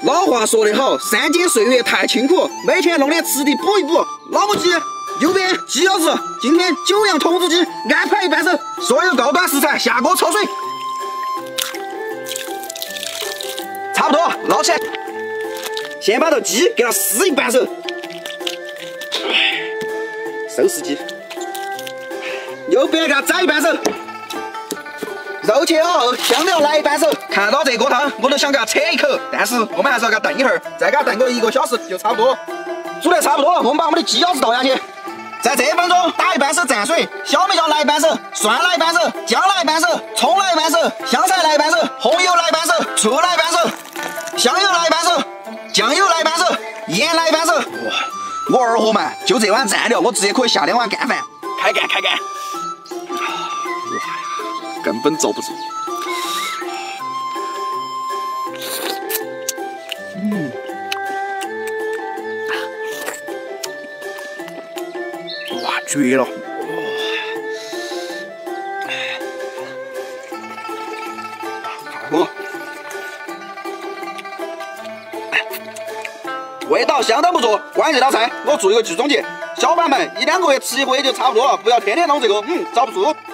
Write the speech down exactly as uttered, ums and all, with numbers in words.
老话说得好，山间岁月太清苦，每天弄点吃的补一补。老母鸡，右边鸡腰子，今天九样筒子鸡安排一半手，所有高端食材下锅焯水，差不多捞起来。先把头鸡给它撕一半手，手撕鸡，右边给它宰一半手。 肉切好后，香料来一半手。看到这锅汤，我都想给它扯一口，但是我们还是要给它炖一会儿，再给它炖个一个小时就差不多。煮得差不多，我们把我们的鸡腰子倒下去，在这分钟打一半手蘸水，小米椒来一半手，蒜来一半手，姜来一半手，葱来一半手，香菜来一半手，红油来一半手，醋来一半手，香油来一半手，酱油来一半手，盐来一半手。哇，我二货嘛，就这碗蘸料，我直接可以下两碗干饭。开干开干。 根本坐不住。嗯，哇，绝了！哇，味道相当不错。关于这道菜，我做一个剧总结：小伙伴们一两个月吃一回就差不多了，不要天天弄这个，嗯，遭不住。